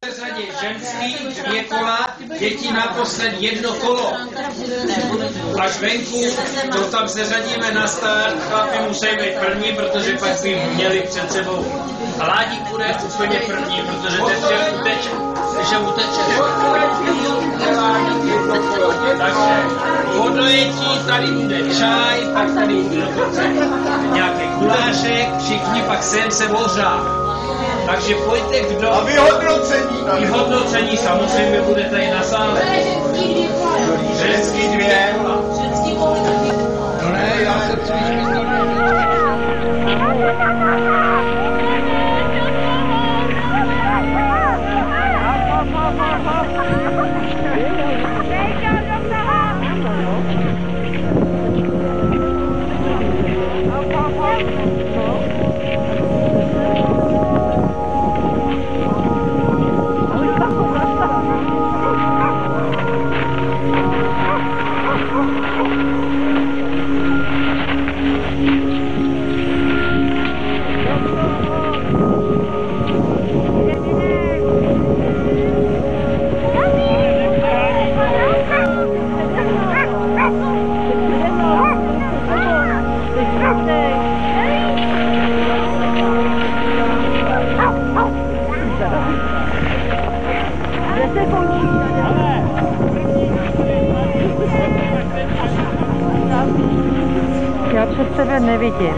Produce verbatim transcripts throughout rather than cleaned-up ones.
Řadě ženský dvě kola, děti naposled jedno kolo. Až venku, to tam se řadíme na start, chlapi musí být první, protože pak by měli před sebou. A Ládík bude úplně první, protože ten chtěl uteče. Když je uteče. Takže po dojetí tady bude čaj, pak tady bude dokonce nějaký gulášek, všichni pak sem se ohřát. Takže pojďte kdo... A vyhodnocení! Vyhodnocení samozřejmě bude tady na sále. Ženský dvě. No ne, já se cvičím. Já před sebe nevidím.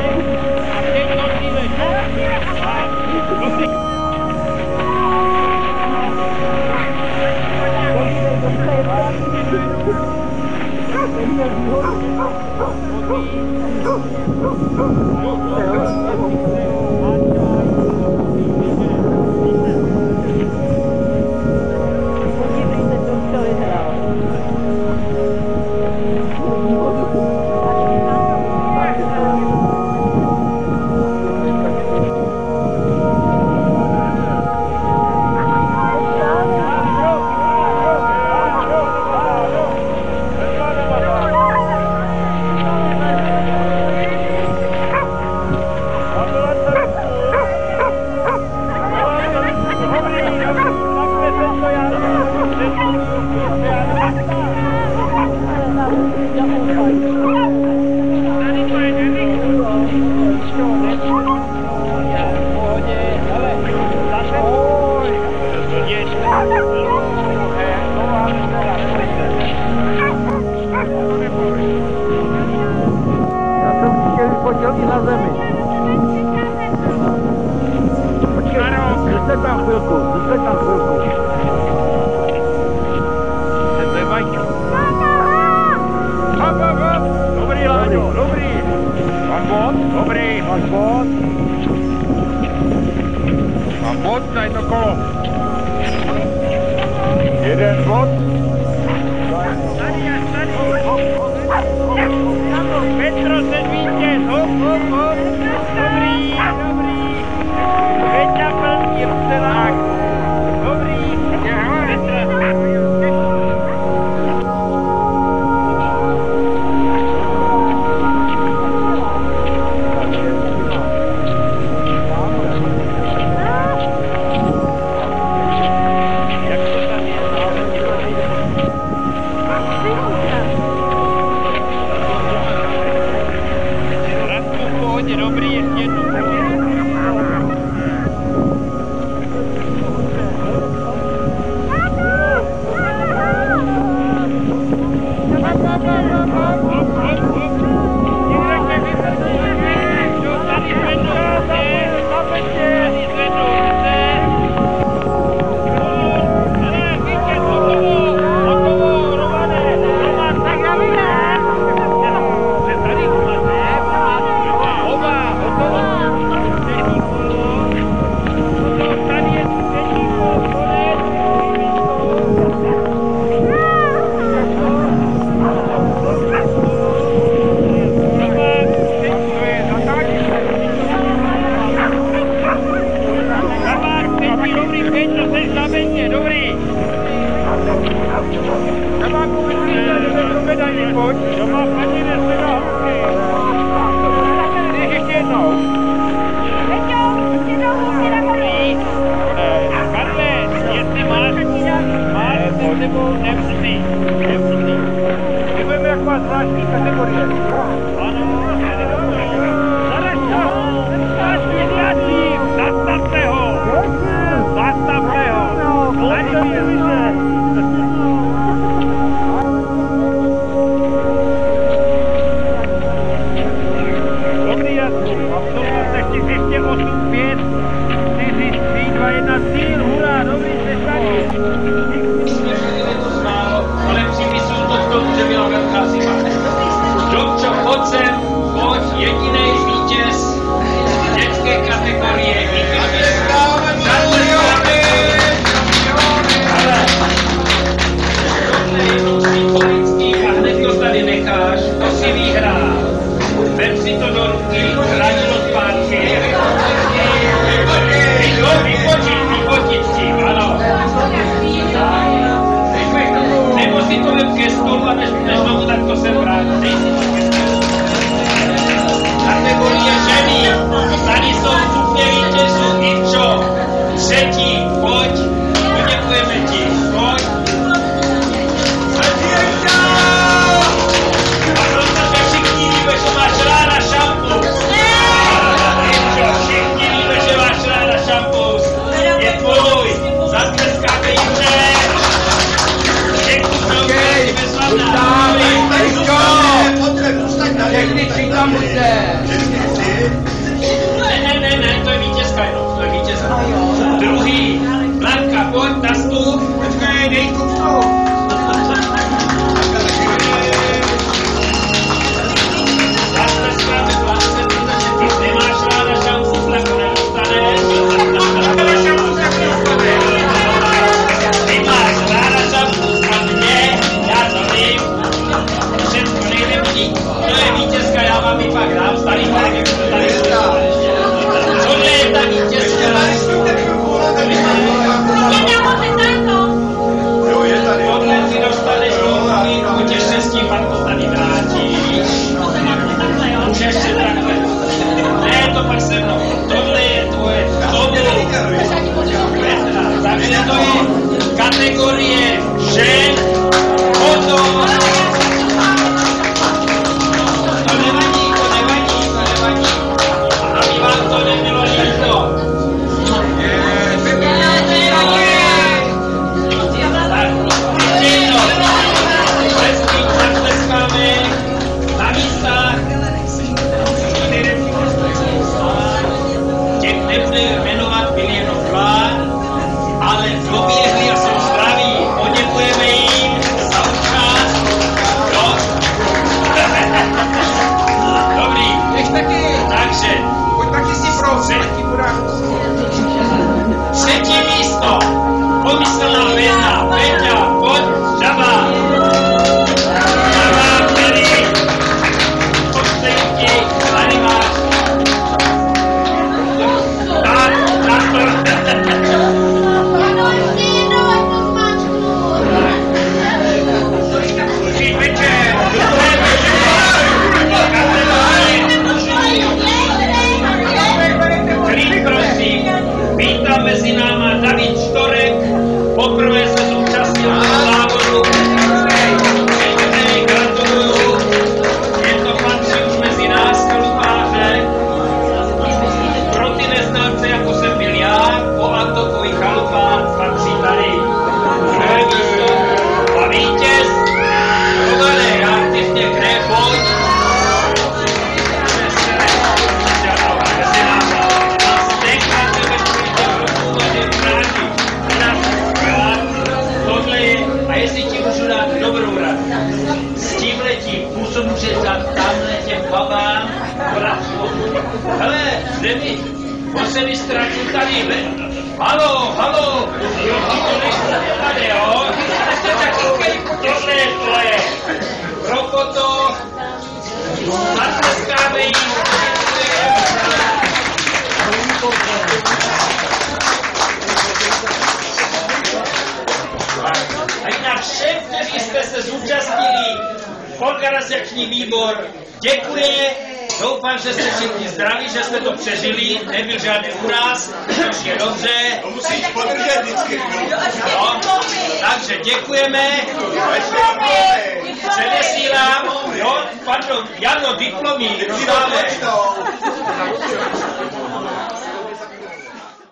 I na zemi. Počkej, zůstaň tam chvilku, zůstaň tam chvilku. To je Vajčo. Hop, hop, hop. Dobrý, Láďo, dobrý. Mám bod, dobrý, máš bod. Mám bod na jedno kolo. Jeden bod. Tady, tady. Petro, ten vítěz, hop, hop, hop. Dobrý, dobrý. Peťa plný, Ruselák. Dobrý. Petra. Dobrý, ještě jednou. juniorské kategorie. Ano, zastavte ho! Zastavte ho! Dobrý jazdci, absolvujte čtyři osm pět čtyři tři dva jedna cíl, hurá, dobrý, jste tady. Ale přimyslel to k tomu, že byla velká zima. Dobčo, pojď sem, pojď, jedinej vítěz dětské kategorie. A hned to tady necháš, to si vyhrál. Vem si to do ruky, hradilo zpátky. Vypočít, vypočít s tím, ano. Nebo si to vem ke stolu a než tomu tak to sem vrát. Dej si to ke stolu. Kategorie ženy. Tady jsou stupně vítězů, Ivčo. Třetí, pojď. Poděkujeme ti, pojď. A protože všichni víme, že máš ráda šampus. Ivčo, všichni víme, že máš ráda šampus. Je tvůj. Zatleskáme Ivče. Technici tam bude! Ne, ne, ne, ne, to je vítězka jenom, to je vítězka. Druhý, Blanka, pojď na stůl. Počkej, dej kupku. Zatleskáme Blance, protože ty nemáš ráda šancu, Blanko, nedostaneš. Ty máš ráda šancu a mě, já to vím. Všechno nejde vidí. To je vítězka, já vám ji pak dám, starý pák, jak to tady bude. Tohle je ta vítězka. Tohle si dostaneš do ruky, potěš se s tím, pak to tady vrátíš. Můžeš si takhle. Ne, to pak se mnou. Tohle je tvoje, tohle. Takže to je kategorie žen, potom. To nevadí, to nevadí, to nevadí. Aby vám to nebylo líto. Na místách. Těch nebude jmenovat, byl jenom plán, ale doběhli a jsou zdraví. Poděkujeme jim za účast. Jo? Dobrý. Takže. Pojď taky si prosím, taky budách. Třetí místo. Pomyslná věna. Peťa, pojď, Žaba. Žaba, který. Pojďte ti, tady máš. Tak, tak to. Dobrý večer. Dobrý večer. Klid, prosím. Vítám mezi náma David Štorek. Poprvé se zúčastnil závodu. Gratuluju. Je to patří už mezi nás, chalupáře. Pro ty neznalce, jako jsem byl já, po Antokovi chalupán patří tady. Druhé místo. A vítěz. Romane, já aktivně kde, pojď. A jestli ti můžu dát dobrou radu, s tímhletím působ můžeš dát tamhle těm babám bratku. Hele, kde mi? On se mi ztratil tady. Halo, halo, jo, to nechce tady, jo? Tohle je tvoje. Rokoto, zatleskáme jim. A jinak všem, kteří jste se zúčastnili, organizační výbor děkuje. Doufám, že jste všichni zdraví, že jste to přežili, nebyl žádný úraz, což je dobře. To musíš podržet vždycky. No, takže děkujeme. Předesílám, jo, pardon, Jano, diplomy, Si dostáváš. dopočtou.